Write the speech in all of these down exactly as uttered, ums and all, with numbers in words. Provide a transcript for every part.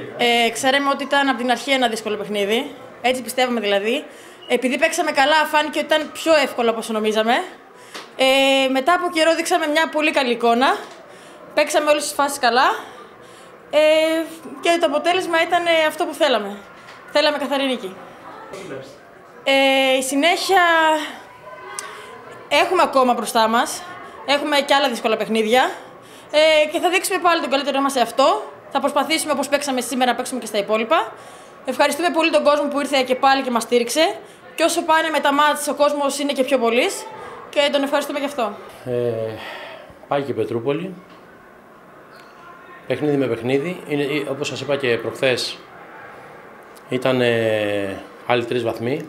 Ε, ξέραμε ότι ήταν από την αρχή ένα δύσκολο παιχνίδι. Έτσι πιστεύαμε δηλαδή. Επειδή παίξαμε καλά, φάνηκε ότι ήταν πιο εύκολο από όσο νομίζαμε. Ε, μετά από καιρό δείξαμε μια πολύ καλή εικόνα. Παίξαμε όλες τις φάσεις καλά. Ε, και το αποτέλεσμα ήταν αυτό που θέλαμε. Θέλαμε καθαρή νίκη. Ε, η συνέχεια έχουμε ακόμα μπροστά μας. Έχουμε και άλλα δύσκολα παιχνίδια. Ε, και θα δείξουμε πάλι τον καλύτερό μας σε αυτό. Θα προσπαθήσουμε όπως παίξαμε σήμερα να παίξουμε και στα υπόλοιπα. Ευχαριστούμε πολύ τον κόσμο που ήρθε και πάλι και μας στήριξε. Και όσο πάνε με τα μάτς, ο κόσμος είναι και πιο πολύς. Και τον ευχαριστούμε γι' αυτό. Ε, πάει και Πετρούπολη. Παιχνίδι με παιχνίδι. Είναι, όπως σας είπα και προχθές, ήταν ε, άλλοι τρεις βαθμοί.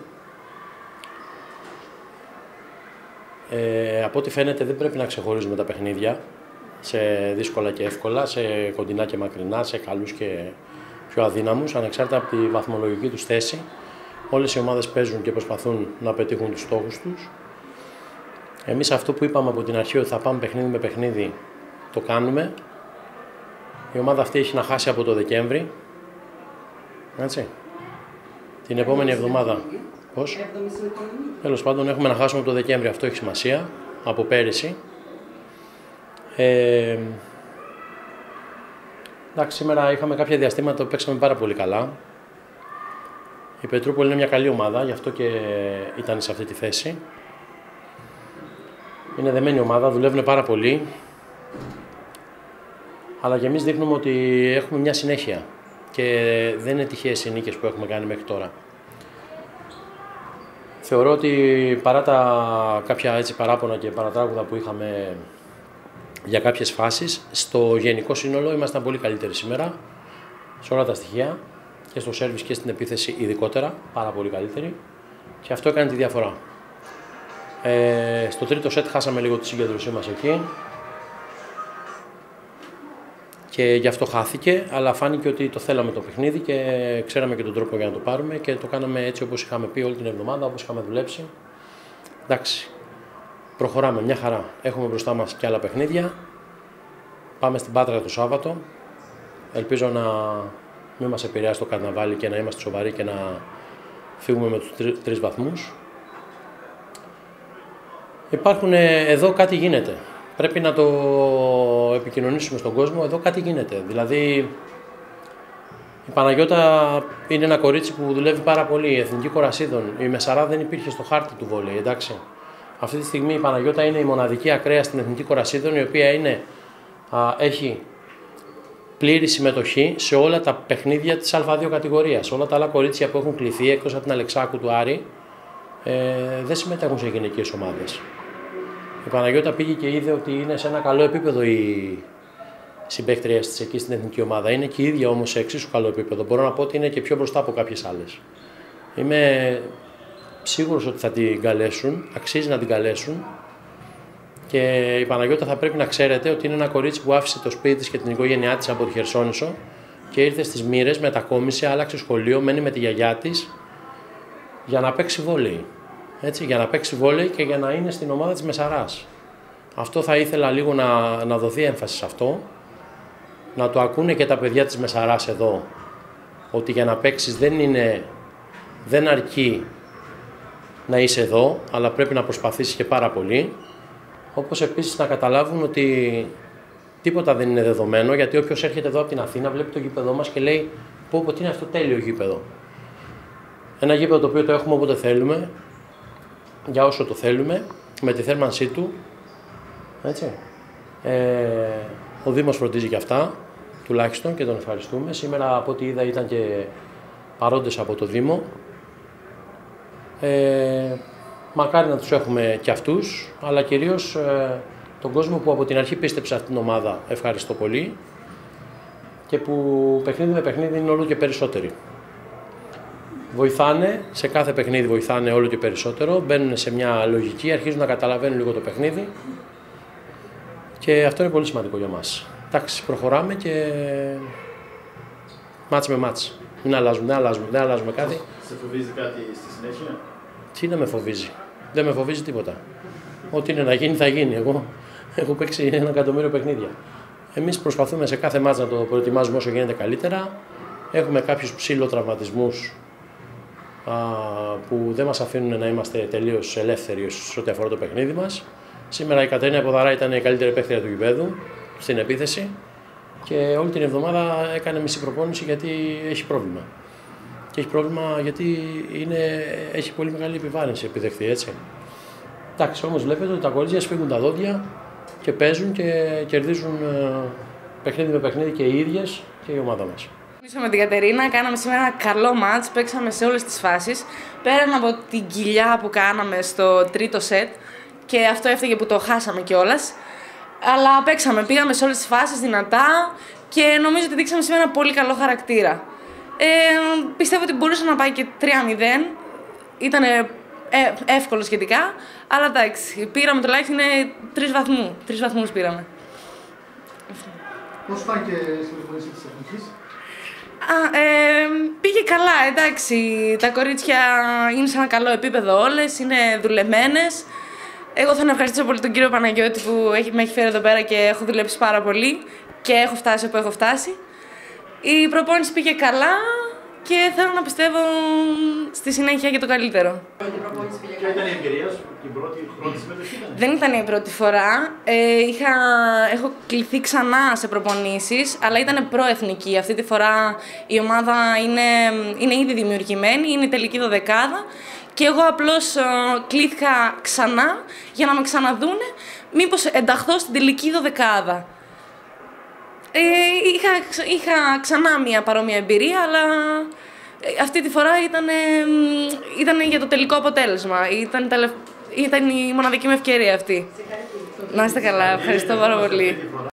Ε, από ό,τι φαίνεται δεν πρέπει να ξεχωρίζουμε τα παιχνίδια σε δύσκολα και εύκολα, σε κοντινά και μακρινά, σε καλούς και πιο αδύναμους, ανεξάρτητα από τη βαθμολογική τους θέση. Όλες οι ομάδες παίζουν και προσπαθούν να πετύχουν τους στόχους τους. Εμείς αυτό που είπαμε από την αρχή ότι θα πάμε παιχνίδι με παιχνίδι, το κάνουμε. Η ομάδα αυτή έχει να χάσει από το Δεκέμβρη. Έτσι. Την επόμενη εβδομάδα. Πώς? Τέλος πάντων, έχουμε να χάσουμε από το Δεκέμβρη. Αυτό έχει σημασία. Από πέρυσι. Ε, εντάξει, σήμερα είχαμε κάποια διαστήματα που παίξαμε πάρα πολύ καλά. Η Πετρούπολη είναι μια καλή ομάδα, γι' αυτό και ήταν σε αυτή τη θέση. Είναι δεμένη ομάδα, δουλεύουν πάρα πολύ. Αλλά και εμείς δείχνουμε ότι έχουμε μια συνέχεια και δεν είναι τυχαίες οι νίκες που έχουμε κάνει μέχρι τώρα. Θεωρώ ότι παρά τα κάποια έτσι παράπονα και παρατράγουδα που είχαμε για κάποιες φάσεις, στο γενικό σύνολο ήμασταν πολύ καλύτεροι σήμερα, σε όλα τα στοιχεία, και στο σέρβις και στην επίθεση ειδικότερα, πάρα πολύ καλύτεροι, και αυτό έκανε τη διαφορά. Ε, στο τρίτο σετ χάσαμε λίγο τη συγκέντρωσή μας εκεί και γι' αυτό χάθηκε, αλλά φάνηκε ότι το θέλαμε το παιχνίδι και ξέραμε και τον τρόπο για να το πάρουμε και το κάναμε έτσι όπως είχαμε πει όλη την εβδομάδα, όπως είχαμε δουλέψει. Εντάξει, προχωράμε μια χαρά. Έχουμε μπροστά μας και άλλα παιχνίδια. Πάμε στην Πάτρα το Σάββατο. Ελπίζω να μην μας επηρεάσει το καρναβάλι και να είμαστε σοβαροί και να φύγουμε με τους τρει, τρεις βαθμούς. Υπάρχουν εδώ κάτι γίνεται. Πρέπει να το επικοινωνήσουμε στον κόσμο. Εδώ κάτι γίνεται. Δηλαδή, η Παναγιώτα είναι ένα κορίτσι που δουλεύει πάρα πολύ. Η Εθνική Κορασίδων. Η Μεσαρά δεν υπήρχε στο χάρτη του βόλεϊ, εντάξει. Αυτή τη στιγμή η Παναγιώτα είναι η μοναδική ακραία στην Εθνική Κορασίδων, η οποία είναι, α, έχει πλήρη συμμετοχή σε όλα τα παιχνίδια της Α δύο κατηγορίας. Όλα τα άλλα κορίτσια που έχουν κληθεί, εκτός από την Αλεξάκου του Άρη, ε, δεν συμμετέχουν σε γυναικείες ομάδες. Η Παναγιώτα πήγε και είδε ότι είναι σε ένα καλό επίπεδο η συμπαίκτρια της εκεί στην εθνική ομάδα. Είναι και η ίδια όμως σε εξίσου καλό επίπεδο. Μπορώ να πω ότι είναι και πιο μπροστά από κάποιες άλλες. Είμαι σίγουρος ότι θα την καλέσουν, αξίζει να την καλέσουν, και η Παναγιώτα θα πρέπει να ξέρετε ότι είναι ένα κορίτσι που άφησε το σπίτι της και την οικογένειά της από τη Χερσόνησο και ήρθε στις Μοίρες, μετακόμισε, άλλαξε σχολείο, μένει με τη γιαγιά της για να παίξει βόλεϊ. Έτσι, για να παίξει βόλεϊ και για να είναι στην ομάδα της Μεσαράς. Αυτό θα ήθελα λίγο να, να δοθεί έμφαση σε αυτό, να το ακούνε και τα παιδιά της Μεσαράς εδώ, ότι για να παίξεις δεν, είναι, δεν αρκεί να είσαι εδώ, αλλά πρέπει να προσπαθήσεις και πάρα πολύ. Όπως επίσης να καταλάβουν ότι τίποτα δεν είναι δεδομένο, γιατί όποιος έρχεται εδώ από την Αθήνα βλέπει το γήπεδό μας και λέει πω πω τι είναι αυτό τέλειο γήπεδο. Ένα γήπεδο το οποίο το έχουμε όποτε θέλουμε, για όσο το θέλουμε, με τη θέρμανσή του. Έτσι. Ε, ο Δήμος φροντίζει και αυτά, τουλάχιστον, και τον ευχαριστούμε. Σήμερα από ό,τι είδα ήταν και παρόντες από το Δήμο. Ε, μακάρι να τους έχουμε και αυτούς, αλλά κυρίως ε, τον κόσμο που από την αρχή πίστεψε αυτήν την ομάδα. Ευχαριστώ πολύ, και που παιχνίδι με παιχνίδι είναι όλο και περισσότεροι. Βοηθάνε, σε κάθε παιχνίδι βοηθάνε όλο και περισσότερο, μπαίνουν σε μια λογική, αρχίζουν να καταλαβαίνουν λίγο το παιχνίδι και αυτό είναι πολύ σημαντικό για μας. Εντάξει, προχωράμε και μάτς με μάτς. Δεν αλλάζουμε, δεν αλλάζουμε, δεν αλλάζουμε κάτι. Σε φοβίζει κάτι στη συνέχεια? Τι να με φοβίζει? Δεν με φοβίζει τίποτα. Ό,τι είναι να γίνει θα γίνει. Εγώ έχω παίξει ένα εκατομμύριο παιχνίδια. Εμείς προσπαθούμε σε κάθε μάτς να το προετοιμάζουμε όσο γίνεται καλύτερα, Έχουμε κάποιους ψηλοτραυματισμούς που δεν μας αφήνουν να είμαστε τελείως ελεύθεροι σε ό,τι αφορά το παιχνίδι μας. Σήμερα η Κατερίνα Ποδαρά ήταν η καλύτερη παίκτρια του γηπέδου στην επίθεση και όλη την εβδομάδα έκανε μισή προπόνηση γιατί έχει πρόβλημα. Και έχει πρόβλημα γιατί είναι, έχει πολύ μεγάλη επιβάρυνση επιδεχθεί, έτσι. Εντάξει, όμως βλέπετε ότι τα κορίτσια σφίγγουν τα δόντια και παίζουν και κερδίζουν παιχνίδι με παιχνίδι και οι ίδιες και η ομάδα μας. Με την Κατερίνα κάναμε σήμερα ένα καλό μάτς, παίξαμε σε όλες τις φάσεις. Πέραν από την κοιλιά που κάναμε στο τρίτο σετ και αυτό έφταιγε που το χάσαμε κιόλας. Αλλά παίξαμε, πήγαμε σε όλες τις φάσεις δυνατά και νομίζω ότι δείξαμε σήμερα ένα πολύ καλό χαρακτήρα. Ε, πιστεύω ότι μπορούσε να πάει και τρία μηδέν, ήταν ε, εύκολο σχετικά, αλλά εντάξει, πήραμε τουλάχιστον τρεις βαθμούς, τρεις βαθμούς πήραμε. Πώς φάνηκε στην προπόνηση της εθνικής? Α, ε, πήγε καλά, εντάξει, τα κορίτσια είναι σε ένα καλό επίπεδο όλες, είναι δουλεμένες. Εγώ θα ευχαριστήσω πολύ τον κύριο Παναγιώτη που έχει, με έχει φέρει εδώ πέρα και έχω δουλέψει πάρα πολύ και έχω φτάσει όπου έχω φτάσει. Η προπόνηση πήγε καλά και θέλω να πιστεύω στη συνέχεια για το καλύτερο. Ποια ήταν η εμπειρία σου, η πρώτη πρώτη συμμετοχή ήταν? Δεν ήταν η πρώτη φορά. Ε, είχα, έχω κληθεί ξανά σε προπονήσεις, αλλά ήταν προεθνική. Αυτή τη φορά η ομάδα είναι, είναι ήδη δημιουργημένη, είναι η τελική δωδεκάδα και εγώ απλώς uh, κλήθηκα ξανά για να με ξαναδούνε μήπως ενταχθώ στην τελική δωδεκάδα. Ε, είχα, είχα ξανά μια παρόμοια εμπειρία, αλλά αυτή τη φορά ήταν, ήταν για το τελικό αποτέλεσμα. Ήταν, ήταν η μοναδική μου ευκαιρία αυτή. Να είστε καλά, ευχαριστώ πάρα πολύ.